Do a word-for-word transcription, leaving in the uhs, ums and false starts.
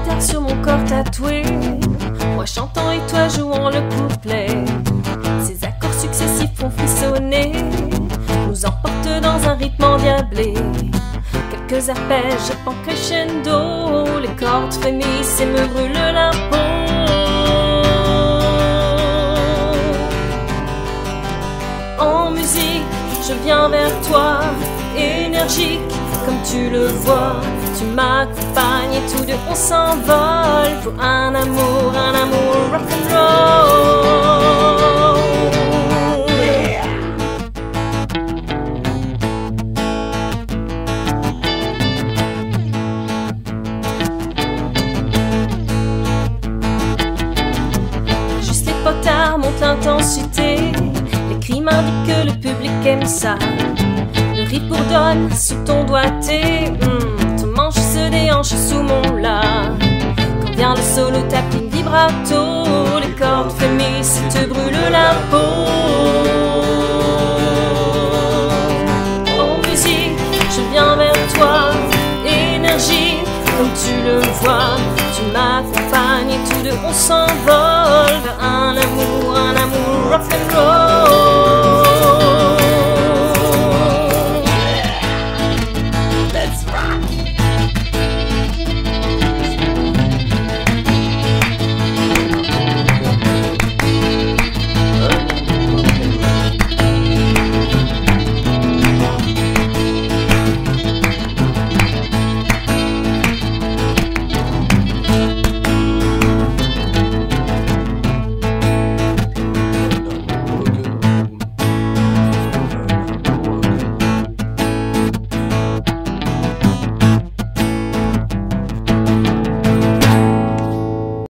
guitare sur mon corps tatoué, moi chantant et toi jouant le couplet. Ces accords successifs font frissonner, nous emportent dans un rythme endiablé. Quelques arpèges en crescendo, les cordes frémissent et me brûlent la peau. En musique, je viens vers toi, énergique comme tu le vois. Tu m'accompagnes et tous deux on s'envole pour un amour, un amour rock'n'roll. Yeah. Juste les potards montent l'intensité, les cris m'indiquent que le public aime ça. Le riz bourdonne sous ton doigté, mm, ton manche se déhanche sous mon là. Quand vient le solo tapping vibrato, les cordes frémissent et te brûlent la peau. En musique, je viens vers toi, énergie comme tu le vois. Tu m'accompagnes et tous deux on s'envole vers un amour, un amour rock'n'roll.